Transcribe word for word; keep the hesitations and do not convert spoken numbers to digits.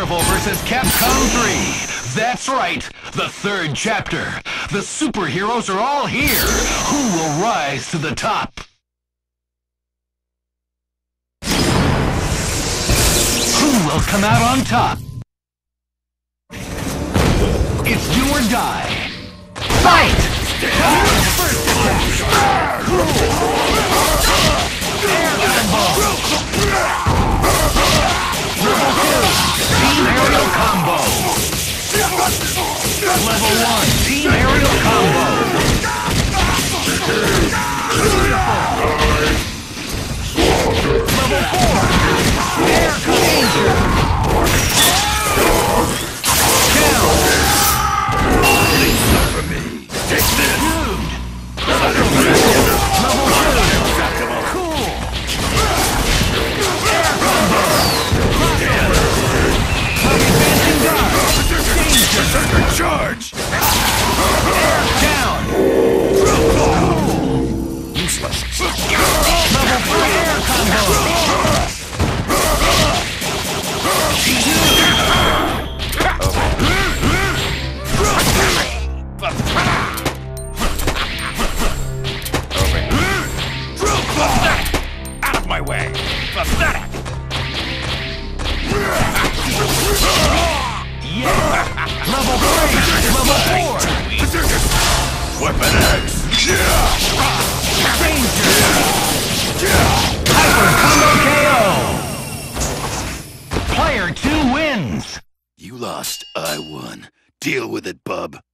Marvel versus. Capcom three. That's right, the third chapter. The superheroes are all here. Who will rise to the top? Who will come out on top? It's do or die. Fight! First attack! Air combo! Level two, team aerial combo. Level one, team aerial combo. Level four, air danger. Down. Please for me. Take this. Level two. Cool. Air combo. Advancing guard. Danger. Charge. Air down. Cool. Useless. Level three air combo. Out of my way. Pathetic. Yeah. Level three. Level four. Weapon X. Danger. Hyper combo K O. Player two wins. You lost, I won. Deal with it, bub.